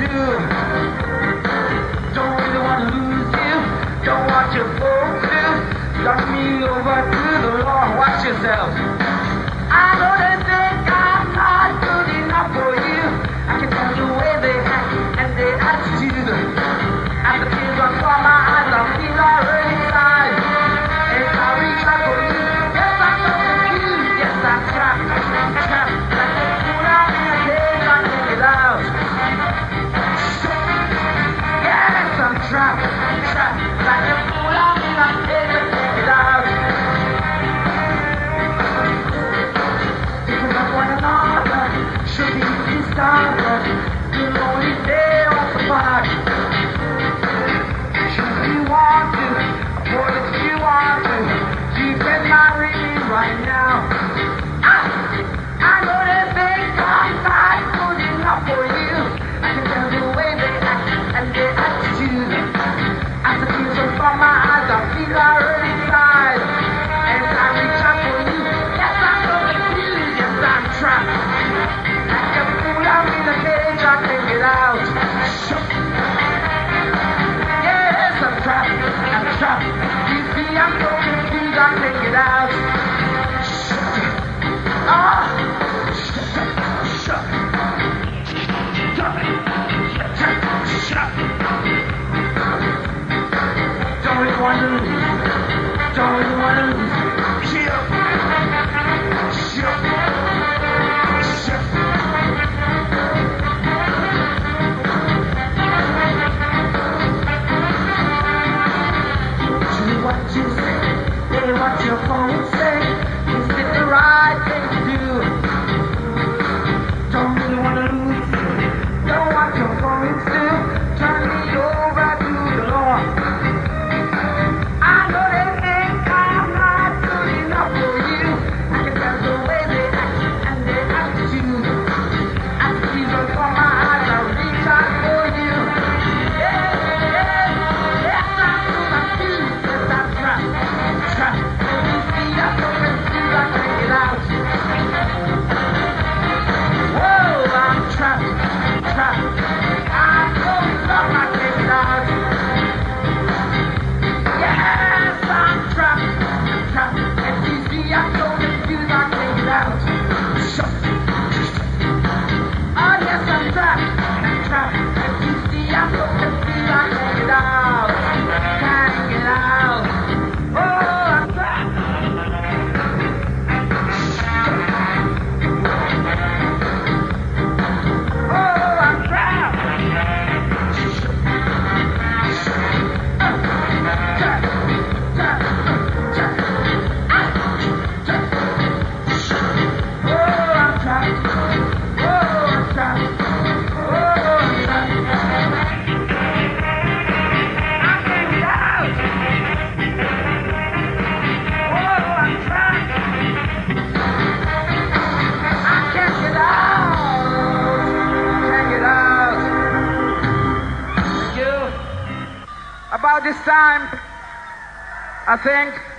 do. Don't really want to lose you. Don't want your folks to turn me over to the law. Watch yourself. I know they think I'm not good enough for you. I can tell the way they act and their attitude. As the tears run from my eyes, I feel already inside. As I reach out for you, yes, I'm so confused. Yes, I'm trapped. Like a fool out in a cage, I can't get out. Yes, I'm trapped. Like a fool out in a cage, I can't get out. Because of one another, should be discovered. You'll only stay off the park. Should you want to, afford if you want to, you can marry me right now. I know they think I'm not good enough for you. I can tell the way they act and their attitude. As the tears run from my eyes, I feel already inside. As I reach out for you, yes, I'm so confused. Yes, I'm trapped. Like a fool, I'm in a cage, I can't get out. Yes, I'm trapped. You see, I'm so confused, I can't get out. Don't really want to lose. Don't really want to lose. Do what you say, say what your opponents say. Is it the right thing to do? Don't really want to lose. Don't want your opponents to turn me over to the law. I know they think I'm not good enough for you. I can tell the way they act and their attitude. As the tears run from my eyes, I reach out for you. Yes, I'm so confused. Yes, I'm trapped. You see, I'm so confused, I can't get out. Whoa, I'm trapped. I'm so stuck, I can't get out. Yes, I'm trapped. And you see, I'm so confused, I can't get out. Oh, yes, I'm trapped. And you see, I'm so confused, I can't get out. Can't get out. Oh, I'm trapped. Oh, I'm trapped. About this time, I think